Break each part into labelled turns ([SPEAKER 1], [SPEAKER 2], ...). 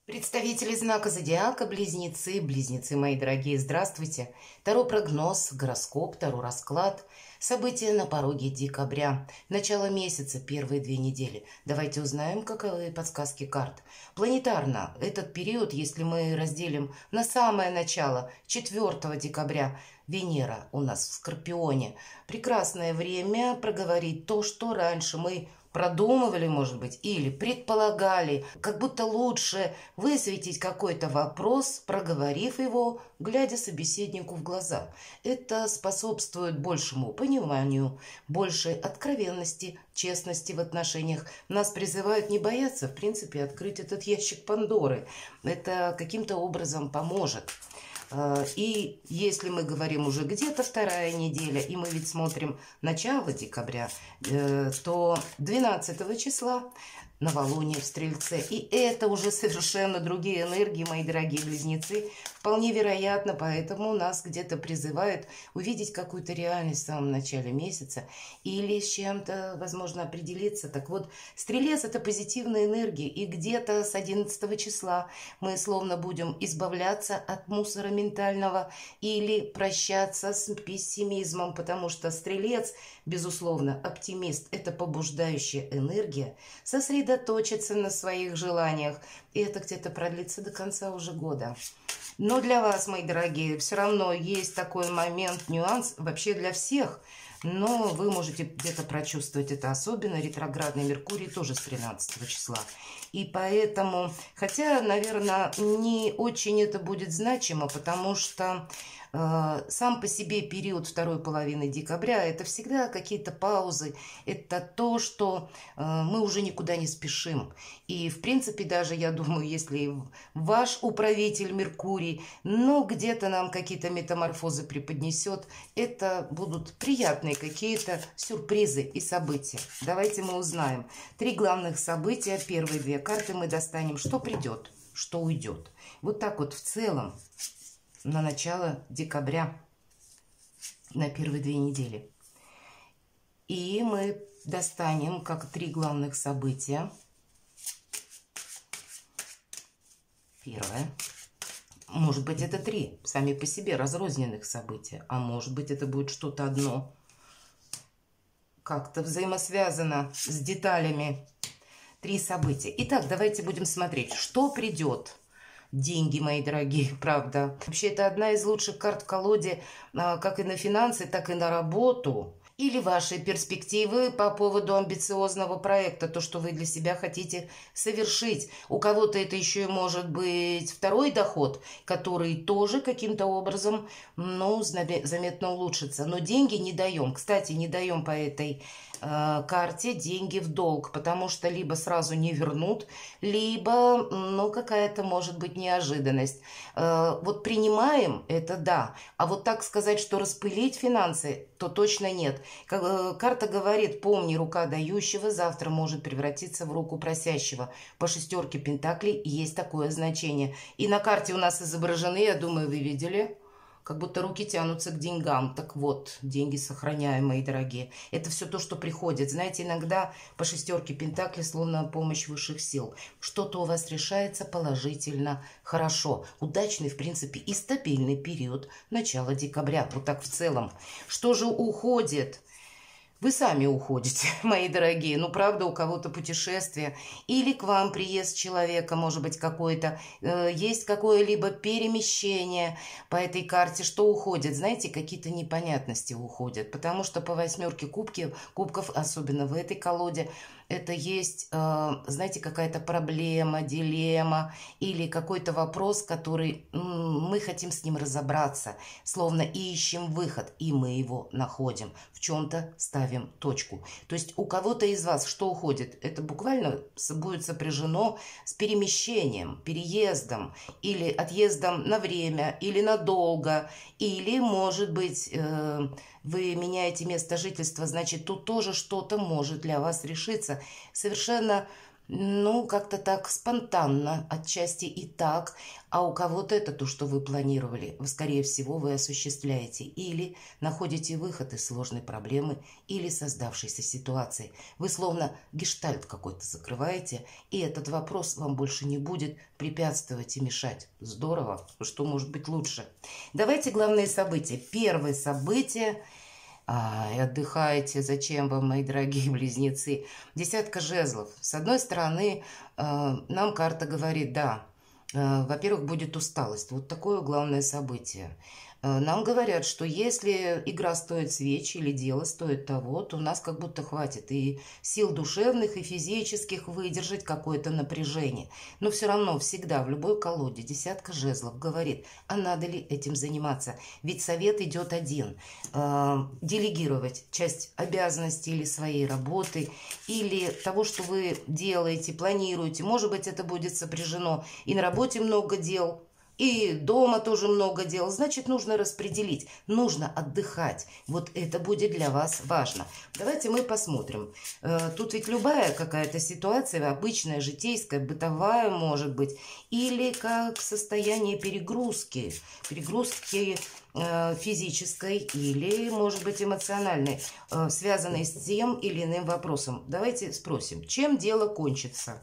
[SPEAKER 1] Представители знака зодиака, близнецы, близнецы мои дорогие, здравствуйте. Таро прогноз, гороскоп, таро расклад, события на пороге декабря, начало месяца, первые 2 недели. Давайте узнаем, каковы подсказки карт. Планетарно этот период, если мы разделим на самое начало, 4 декабря, Венера у нас в Скорпионе. Прекрасное время проговорить то, что раньше мы продумывали, может быть, или предполагали, как будто лучше высветить какой-то вопрос, проговорив его, глядя собеседнику в глаза. Это способствует большему пониманию, большей откровенности, честности в отношениях. Нас призывают не бояться, в принципе, открыть этот ящик Пандоры. Это каким-то образом поможет. И если мы говорим уже где-то 2 неделя, и мы ведь смотрим начало декабря, то 12 числа новолуние в Стрельце. И это уже совершенно другие энергии, мои дорогие близнецы. Вполне вероятно, поэтому нас где-то призывают увидеть какую-то реальность в самом начале месяца или с чем-то, возможно, определиться. Так вот, Стрелец – это позитивная энергия, и где-то с 11 числа мы словно будем избавляться от мусора ментального или прощаться с пессимизмом, потому что Стрелец, безусловно, оптимист – это побуждающая энергия, сосредоточиться на своих желаниях. И это где-то продлится до конца уже года. Но для вас, мои дорогие, все равно есть такой момент, нюанс, вообще для всех. Но вы можете где-то прочувствовать это особенно. Ретроградный Меркурий тоже с 13 числа. И поэтому, хотя, наверное, не очень это будет значимо, потому что сам по себе период второй половины декабря – это всегда какие-то паузы, это то, что мы уже никуда не спешим. И, в принципе, даже, я думаю, если ваш управитель Меркурий, ну, где-то нам какие-то метаморфозы преподнесет, это будут приятные какие-то сюрпризы и события. Давайте мы узнаем. 3 главных события, первые 2 карты мы достанем, что придет, что уйдет. Вот так вот в целом. На начало декабря, на первые 2 недели. И мы достанем как 3 главных события. Первое. Может быть, это 3 сами по себе разрозненных события. А может быть, это будет что-то одно. Как-то взаимосвязано с деталями. 3 события. Итак, давайте будем смотреть, что придет. Деньги, мои дорогие, правда. Вообще, это одна из лучших карт в колоде, как и на финансы, так и на работу. Или ваши перспективы по поводу амбициозного проекта, то, что вы для себя хотите совершить. У кого-то это еще и может быть второй доход, который тоже каким-то образом, ну, заметно улучшится. Но деньги не даем. Кстати, не даем по этой карте деньги в долг, потому что либо сразу не вернут, либо, ну, какая-то может быть неожиданность. Вот принимаем, это да, а вот так сказать, что распылить финансы, то точно нет. Карта говорит: помни, рука дающего завтра может превратиться в руку просящего. По 6 пентаклей есть такое значение. И на карте у нас изображены, я думаю, вы видели, как будто руки тянутся к деньгам. Так вот, деньги сохраняем, мои дорогие. Это все то, что приходит. Знаете, иногда по 6 пентаклей словно помощь высших сил. Что-то у вас решается положительно, хорошо. Удачный, в принципе, и стабильный период начала декабря. Вот так в целом. Что же уходит? Вы сами уходите, мои дорогие. Ну, правда, у кого-то путешествие. Или к вам приезд человека, может быть, какой-то. Есть какое-либо перемещение по этой карте. Что уходит? Знаете, какие-то непонятности уходят. Потому что по 8 кубков, особенно в этой колоде, это есть, знаете, какая-то проблема, дилемма или какой-то вопрос, который мы хотим с ним разобраться, словно ищем выход, и мы его находим, в чем-то ставим точку. То есть у кого-то из вас что уходит? Это буквально будет сопряжено с перемещением, переездом или отъездом на время, или надолго, или, может быть, вы меняете место жительства, значит, тут тоже что-то может для вас решиться. Совершенно Ну, как-то так спонтанно, отчасти и так, а у кого-то это то, что вы планировали, скорее всего, вы осуществляете или находите выход из сложной проблемы или создавшейся ситуации. Вы словно гештальт какой-то закрываете, и этот вопрос вам больше не будет препятствовать и мешать. Здорово, что может быть лучше. Давайте главные события. Первое событие. Отдыхайте, зачем вам, мои дорогие близнецы? Десятка жезлов. С одной стороны, нам карта говорит, да, во-первых, будет усталость. Вот такое главное событие. Нам говорят, что если игра стоит свеч или дело стоит того, то у нас как будто хватит и сил душевных, и физических выдержать какое-то напряжение. Но все равно всегда в любой колоде десятка жезлов говорит, а надо ли этим заниматься? Ведь совет идет один. Делегировать часть обязанностей или своей работы, или того, что вы делаете, планируете. Может быть, это будет сопряжено и на работе много дел, и дома тоже много дел. Значит, нужно распределить, нужно отдыхать. Вот это будет для вас важно. Давайте мы посмотрим. Тут ведь любая какая-то ситуация, обычная, житейская, бытовая, может быть, или как состояние перегрузки. Перегрузки физической или, может быть, эмоциональной, связанной с тем или иным вопросом. Давайте спросим, чем дело кончится?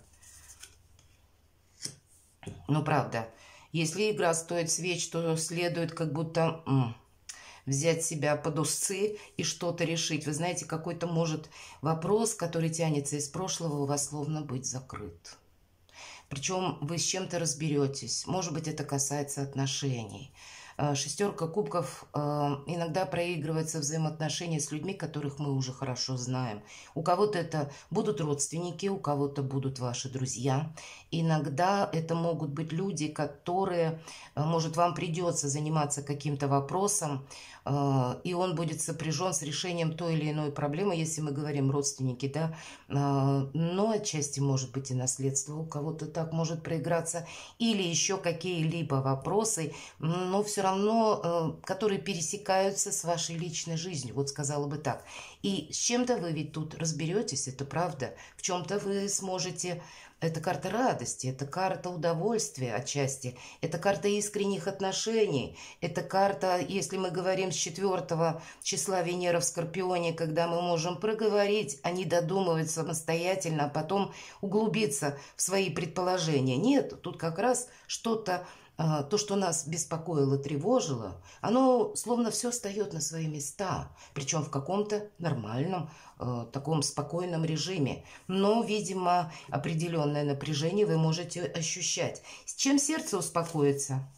[SPEAKER 1] Ну, правда. Если игра стоит свеч, то следует как будто взять себя под усы и что-то решить. Вы знаете, какой-то может вопрос, который тянется из прошлого, у вас словно быть закрыт. Причем вы с чем-то разберетесь. Может быть, это касается отношений. Шестерка кубков иногда проигрывается взаимоотношения с людьми, которых мы уже хорошо знаем. У кого-то это будут родственники, у кого-то будут ваши друзья. Иногда это могут быть люди, которые, может, вам придется заниматься каким-то вопросом, и он будет сопряжен с решением той или иной проблемы, если мы говорим родственники, да, но отчасти может быть и наследство, у кого-то так может проиграться, или еще какие-либо вопросы, но все равно, которые пересекаются с вашей личной жизнью, вот сказала бы так. И с чем-то вы ведь тут разберетесь, это правда, в чем-то вы сможете. Это карта радости, это карта удовольствия отчасти, это карта искренних отношений, это карта, если мы говорим с 4 числа Венера в Скорпионе, когда мы можем проговорить, а не додумывать самостоятельно, а потом углубиться в свои предположения. Нет, тут как раз что-то, то, что нас беспокоило, тревожило, оно словно все встает на свои места, причем в каком-то нормальном, таком спокойном режиме. Но, видимо, определенное напряжение вы можете ощущать. С чем сердце успокоится?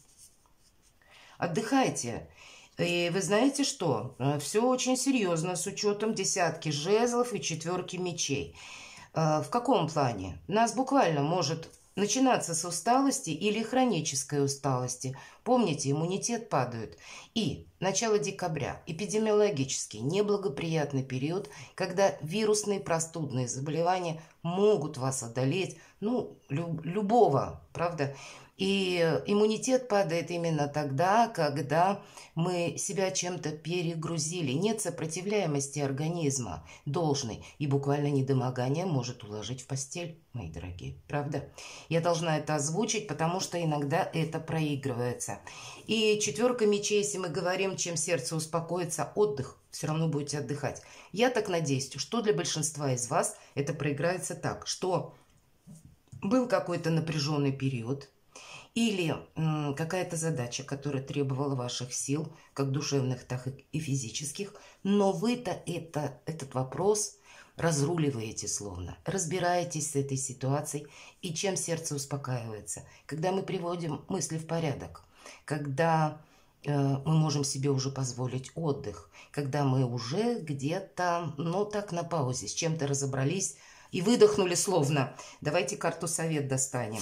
[SPEAKER 1] Отдыхайте. И вы знаете что? Все очень серьезно с учетом десятки жезлов и 4 мечей. В каком плане? Нас буквально может начинаться с усталости или хронической усталости. Помните, иммунитет падает. И начало декабря, эпидемиологический неблагоприятный период, когда вирусные простудные заболевания могут вас одолеть, ну, любого, правда? И иммунитет падает именно тогда, когда мы себя чем-то перегрузили. Нет сопротивляемости организма должной. И буквально недомогание может уложить в постель, мои дорогие. Правда? Я должна это озвучить, потому что иногда это проигрывается. И 4 мечей, если мы говорим, чем сердце успокоится, отдых. Все равно будете отдыхать. Я так надеюсь, что для большинства из вас это проиграется так, что был какой-то напряженный период, или какая-то задача, которая требовала ваших сил, как душевных, так и физических, но вы-то этот вопрос разруливаете словно, разбираетесь с этой ситуацией, и чем сердце успокаивается. Когда мы приводим мысли в порядок, когда мы можем себе уже позволить отдых, когда мы уже где-то, ну так, на паузе, с чем-то разобрались и выдохнули словно. Давайте карту совет достанем.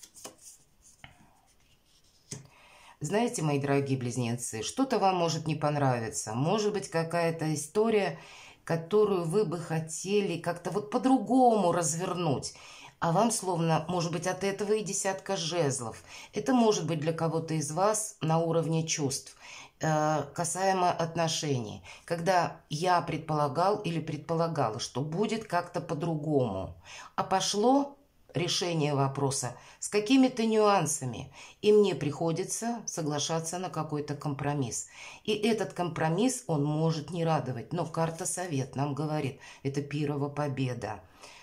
[SPEAKER 1] Знаете, мои дорогие близнецы, что-то вам может не понравиться. Может быть, какая-то история, которую вы бы хотели как-то вот по-другому развернуть. А вам словно, может быть, от этого и десятка жезлов. Это может быть для кого-то из вас на уровне чувств, касаемо отношений. Когда я предполагал или предполагала, что будет как-то по-другому, а пошло решение вопроса с какими-то нюансами, и мне приходится соглашаться на какой-то компромисс. И этот компромисс, он может не радовать, но карта совет нам говорит, это Пирова победа.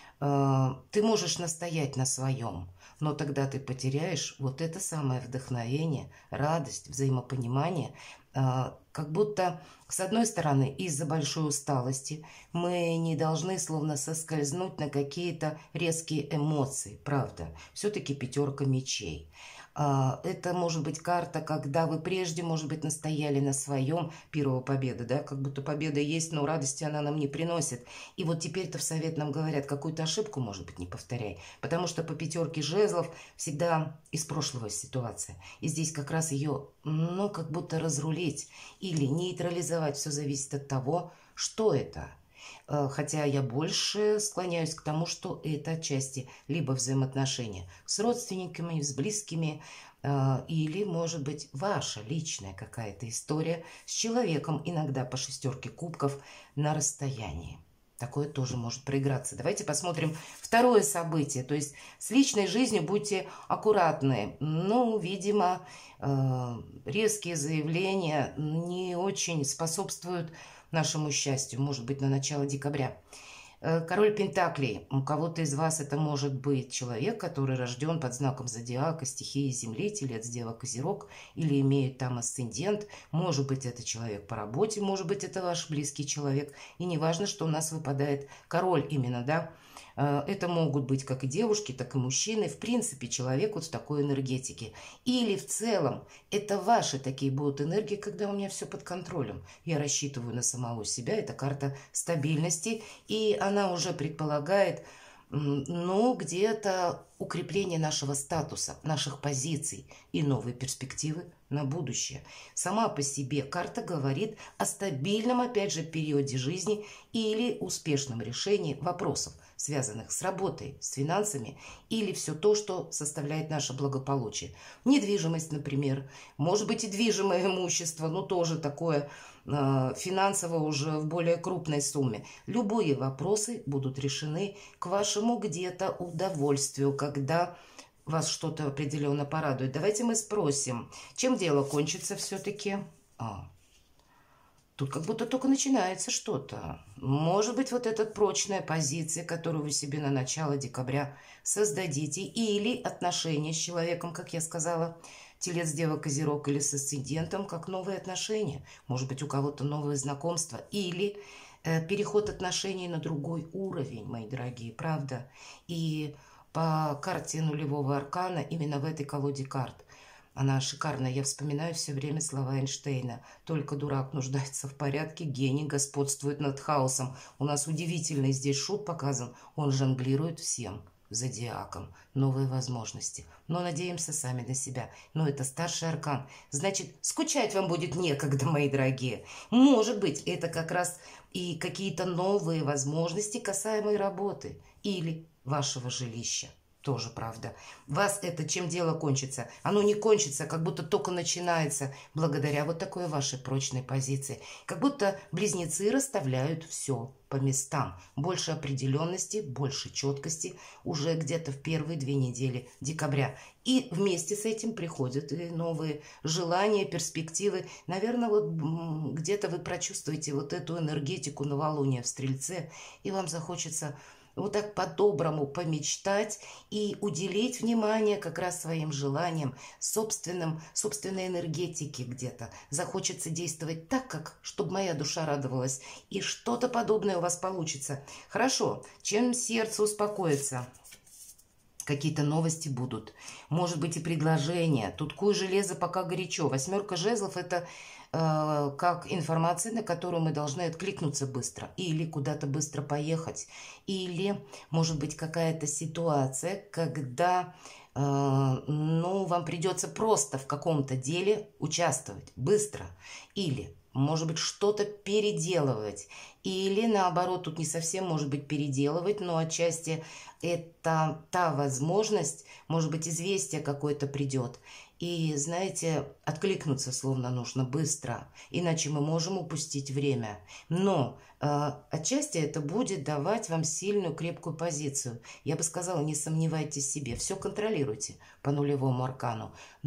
[SPEAKER 1] Ты можешь настоять на своем, но тогда ты потеряешь вот это самое вдохновение, радость, взаимопонимание. Как будто, с одной стороны, из-за большой усталости мы не должны словно соскользнуть на какие-то резкие эмоции, правда. Все-таки пятерка мечей. Это может быть карта, когда вы прежде, может быть, настояли на своем, Пирова победа, да, как будто победа есть, но радости она нам не приносит. И вот теперь-то в совет нам говорят, какую-то ошибку, может быть, не повторяй, потому что по пятерке жезлов всегда из прошлого ситуация. И здесь как раз ее, ну, как будто разрулить или нейтрализовать, все зависит от того, что это. Хотя я больше склоняюсь к тому, что это отчасти либо взаимоотношения с родственниками, с близкими, или, может быть, ваша личная какая-то история с человеком, иногда по шестерке кубков, на расстоянии. Такое тоже может проиграться. Давайте посмотрим второе событие. То есть с личной жизнью будьте аккуратны. Ну, видимо, резкие заявления не очень способствуют нашему счастью, может быть, на начало декабря. Король Пентаклей. У кого-то из вас это может быть человек, который рожден под знаком зодиака, стихии Земли, Телец, Дева, Козерог, или имеет там асцендент. Может быть, это человек по работе, может быть, это ваш близкий человек. И не важно, что у нас выпадает король именно, да. Это могут быть как и девушки, так и мужчины. В принципе, человек вот в такой энергетике. Или в целом, это ваши такие будут энергии, когда у меня все под контролем. Я рассчитываю на самого себя. Это карта стабильности. И она уже предполагает, ну, где-то укрепление нашего статуса, наших позиций и новые перспективы на будущее. Сама по себе карта говорит о стабильном, опять же, периоде жизни или успешном решении вопросов, связанных с работой, с финансами или все то, что составляет наше благополучие. Недвижимость, например, может быть и движимое имущество, но тоже такое финансово уже в более крупной сумме. Любые вопросы будут решены к вашему где-то удовольствию, когда вас что-то определенно порадует. Давайте мы спросим, чем дело кончится все-таки? Тут как будто только начинается что-то. Может быть, вот эта прочная позиция, которую вы себе на начало декабря создадите, или отношения с человеком, как я сказала, Телец, Дева, Козерог, или с асцендентом, как новые отношения. Может быть, у кого-то новые знакомства, или переход отношений на другой уровень, мои дорогие, правда? И по карте нулевого аркана, именно в этой колоде карт, она шикарная. Я вспоминаю все время слова Эйнштейна. Только дурак нуждается в порядке, гений господствует над хаосом. У нас удивительный здесь шут показан. Он жонглирует всем зодиаком. Новые возможности. Но надеемся сами на себя. Но это старший аркан. Значит, скучать вам будет некогда, мои дорогие. Может быть, это как раз и какие-то новые возможности касаемой работы или вашего жилища. Тоже правда. Вас это чем дело кончится? Оно не кончится, как будто только начинается, благодаря вот такой вашей прочной позиции. Как будто близнецы расставляют все по местам. Больше определенности, больше четкости уже где-то в первые 2 недели декабря. И вместе с этим приходят и новые желания, перспективы. Наверное, вот где-то вы прочувствуете вот эту энергетику новолуния в Стрельце, и вам захочется вот так по-доброму помечтать и уделить внимание как раз своим желаниям, собственной энергетике где-то. Захочется действовать так, как, чтобы моя душа радовалась. И что-то подобное у вас получится. Хорошо, чем сердце успокоится? Какие-то новости будут. Может быть и предложения. Тут куй железо пока горячо. 8 жезлов – это как информация, на которую мы должны откликнуться быстро. Или куда-то быстро поехать. Или, может быть, какая-то ситуация, когда ну, вам придется просто в каком-то деле участвовать быстро. Или может быть, что-то переделывать. Или наоборот, тут не совсем может быть переделывать, но отчасти это та возможность, может быть, известие какое-то придет. И, знаете, откликнуться словно нужно быстро, иначе мы можем упустить время. Но отчасти это будет давать вам сильную, крепкую позицию. Я бы сказала, не сомневайтесь в себе, все контролируйте по нулевому аркану.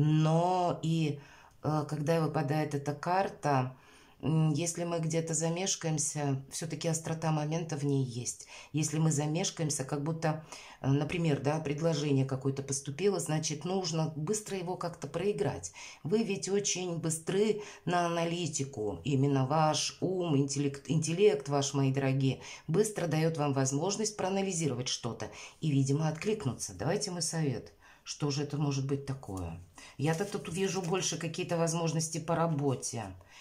[SPEAKER 1] Но и когда выпадает эта карта, если мы где-то замешкаемся, все-таки острота момента в ней есть. Если мы замешкаемся, как будто, например, да, предложение какое-то поступило, значит, нужно быстро его как-то проиграть. Вы ведь очень быстры на аналитику. Именно ваш ум, интеллект ваш, мои дорогие, быстро дает вам возможность проанализировать что-то и, видимо, откликнуться. Давайте мой совет. Что же это может быть такое? Я-то тут вижу больше какие-то возможности по работе.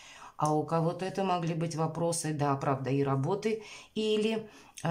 [SPEAKER 1] А у кого-то это могли быть вопросы, да, правда, и работы, или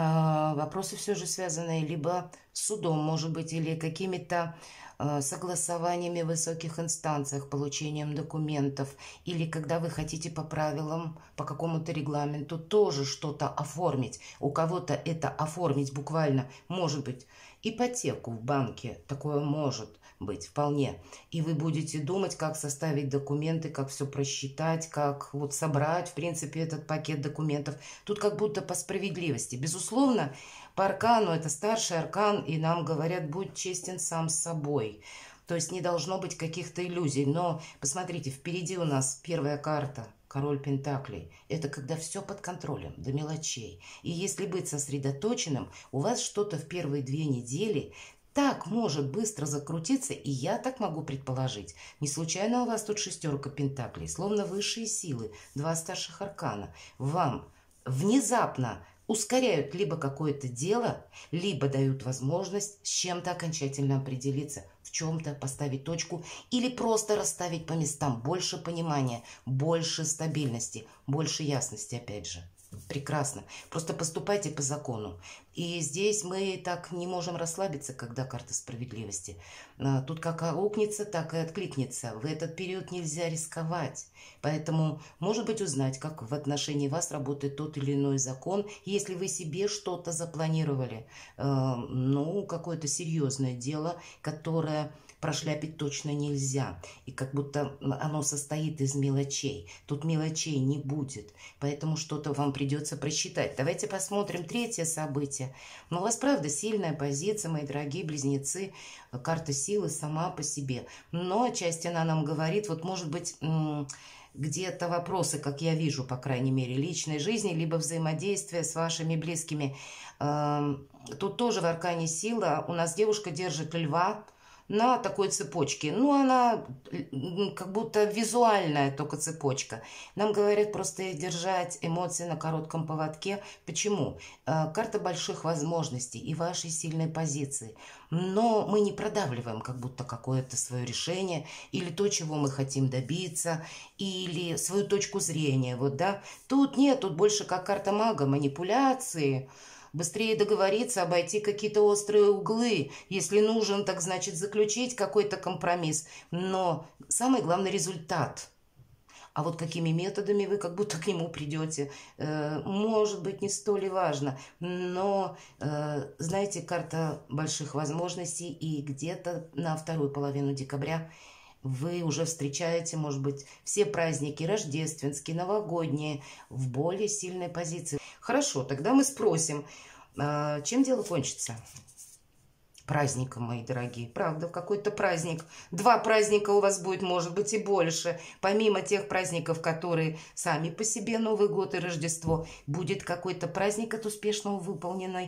[SPEAKER 1] вопросы все же связанные либо с судом, может быть, или какими-то согласованиями в высоких инстанциях, получением документов, или когда вы хотите по правилам, по какому-то регламенту тоже что-то оформить. У кого-то это оформить буквально, может быть, ипотеку в банке, такое может быть вполне. И вы будете думать, как составить документы, как все просчитать, как вот собрать, в принципе, этот пакет документов. Тут как будто по справедливости. Безусловно, по аркану это старший аркан, и нам говорят, будь честен сам с собой. То есть не должно быть каких-то иллюзий. Но посмотрите, впереди у нас первая карта. Король Пентаклей. Это когда все под контролем, до мелочей. И если быть сосредоточенным, у вас что-то в первые 2 недели так может быстро закрутиться, и я так могу предположить. Не случайно у вас тут 6 Пентаклей, словно высшие силы, 2 старших аркана. Вам внезапно ускоряют либо какое-то дело, либо дают возможность с чем-то окончательно определиться, в чем-то поставить точку или просто расставить по местам. Больше понимания, больше стабильности, больше ясности, опять же. Прекрасно. Просто поступайте по закону. И здесь мы так не можем расслабиться, когда карта справедливости. Тут как аукнется, так и откликнется. В этот период нельзя рисковать. Поэтому, может быть, узнать, как в отношении вас работает тот или иной закон. Если вы себе что-то запланировали, ну, какое-то серьезное дело, которое прошляпить точно нельзя. И как будто оно состоит из мелочей. Тут мелочей не будет. Поэтому что-то вам придется просчитать. Давайте посмотрим 3-е событие. Но у вас, правда, сильная позиция, мои дорогие близнецы. Карта силы сама по себе. Но отчасти она нам говорит, вот может быть где-то вопросы, как я вижу, по крайней мере, личной жизни, либо взаимодействия с вашими близкими. Тут тоже в аркане сила. У нас девушка держит льва на такой цепочке. Ну, она как будто визуальная только цепочка. Нам говорят просто держать эмоции на коротком поводке. Почему? Карта больших возможностей и вашей сильной позиции. Но мы не продавливаем как будто какое-то свое решение или то, чего мы хотим добиться, или свою точку зрения. Вот, да? Тут нет, тут больше как карта мага, манипуляции. Быстрее договориться, обойти какие-то острые углы. Если нужен, так значит заключить какой-то компромисс. Но самый главный результат. А вот какими методами вы как будто к нему придете, может быть, не столь и важно. Но, знаете, карта больших возможностей, и где-то на 2-ю половину декабря вы уже встречаете, может быть, все праздники рождественские, новогодние в более сильной позиции. Хорошо, тогда мы спросим, чем дело кончится? Праздником, мои дорогие. Правда, какой-то праздник. 2 праздника у вас будет, может быть, и больше. Помимо тех праздников, которые сами по себе, Новый год и Рождество, будет какой-то праздник от успешного выполненного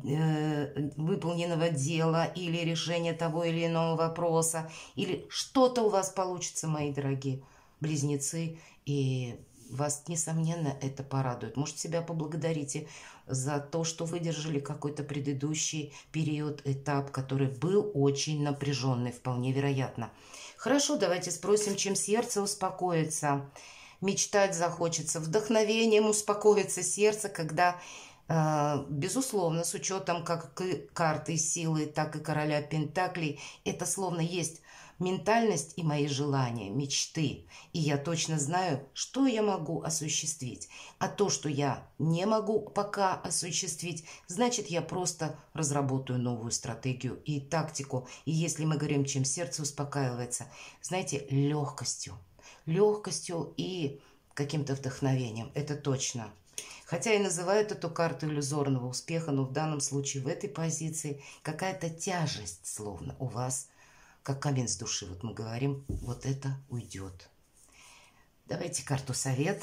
[SPEAKER 1] дела или решения того или иного вопроса. Или что-то у вас получится, мои дорогие близнецы. И вас, несомненно, это порадует. Может, себя поблагодарите за то, что выдержали какой-то предыдущий период, этап, который был очень напряженный, вполне вероятно. Хорошо, давайте спросим, чем сердце успокоится. Мечтать захочется, вдохновением успокоится сердце, когда, безусловно, с учетом как карты силы, так и короля Пентаклей, это словно есть ментальность и мои желания, мечты. И я точно знаю, что я могу осуществить. А то, что я не могу пока осуществить, значит, я просто разработаю новую стратегию и тактику. И если мы говорим, чем сердце успокаивается, знаете, легкостью. Легкостью и каким-то вдохновением. Это точно. Хотя и называют эту карту иллюзорного успеха, но в данном случае в этой позиции какая-то тяжесть словно у вас, как камень с души. Вот мы говорим, вот это уйдет. Давайте карту совет.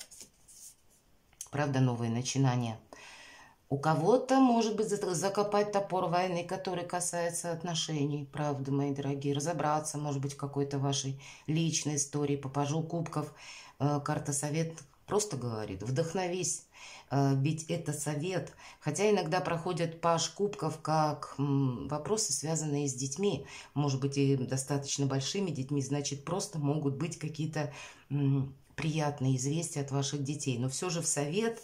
[SPEAKER 1] Правда, новые начинания. У кого-то, может быть, закопать топор войны, который касается отношений. Правда, мои дорогие. Разобраться, может быть, в какой-то вашей личной истории. По пажу кубков. Карта совет просто говорит, вдохновись. Ведь это совет. Хотя иногда проходят паж кубков как вопросы, связанные с детьми. Может быть, и достаточно большими детьми. Значит, просто могут быть какие-то приятные известия от ваших детей. Но все же в совет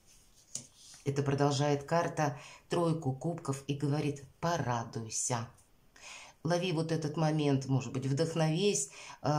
[SPEAKER 1] это продолжает карта тройку кубков и говорит: порадуйся. Лови вот этот момент, может быть, вдохновись,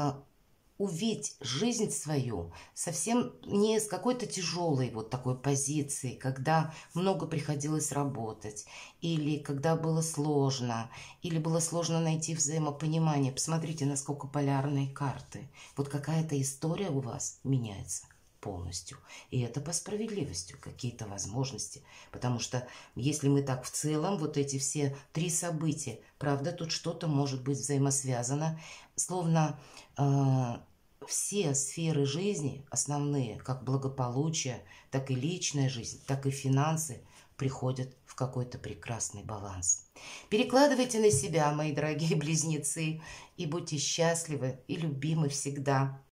[SPEAKER 1] увидь жизнь свою совсем не с какой-то тяжелой вот такой позиции, когда много приходилось работать, или когда было сложно найти взаимопонимание. Посмотрите, насколько полярные карты. Вот какая-то история у вас меняется полностью. И это по справедливости, какие-то возможности. Потому что если мы так в целом, вот эти все три события, правда, тут что-то может быть взаимосвязано, словно все сферы жизни, основные, как благополучие, так и личная жизнь, так и финансы, приходят в какой-то прекрасный баланс. Перекладывайте на себя, мои дорогие близнецы, и будьте счастливы и любимы всегда.